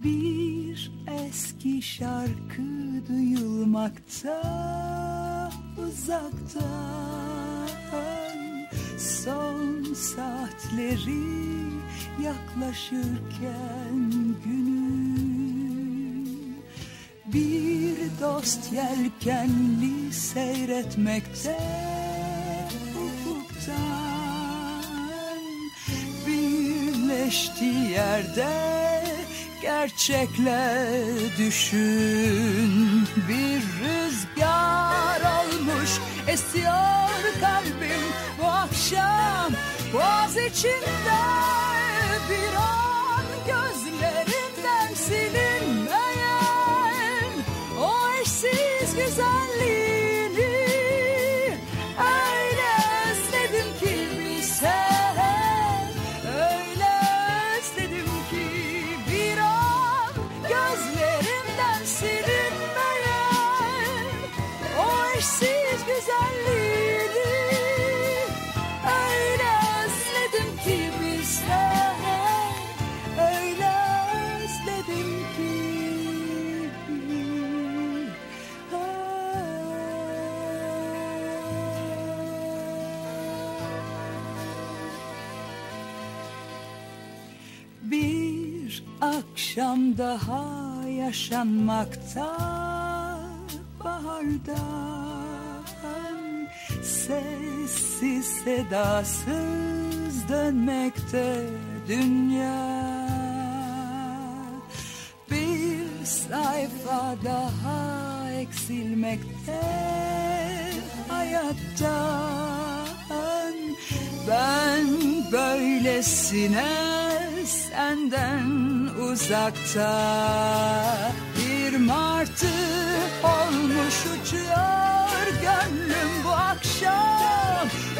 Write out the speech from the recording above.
Bir eski şarkı duyulmakta uzaktan, son saatleri yaklaşırken günün, bir dost yelkenli seyretmekte ufuktan, birleştiği yerde gerçekle düşün. Bir rüzgar olmuş esiyor kalbim bu akşam, boğaz içinde bir an gözlerinden silinmeyen o eşsiz güzelliğini öyle özledim ki bir sen, öyle özledim ki bir an gözlerimden silinmeyen o eşsiz güzelliğini öyle özledim ki bir sen, öyle özledim ki. Bir akşam daha yaşanmakta bahardan, sessiz sedasız dönmekte dünya. Bir sayfa daha eksilmekte hayattan, ben böylesine senden uzakta. Bir martı olmuş uçuyor gönlüm bu akşam,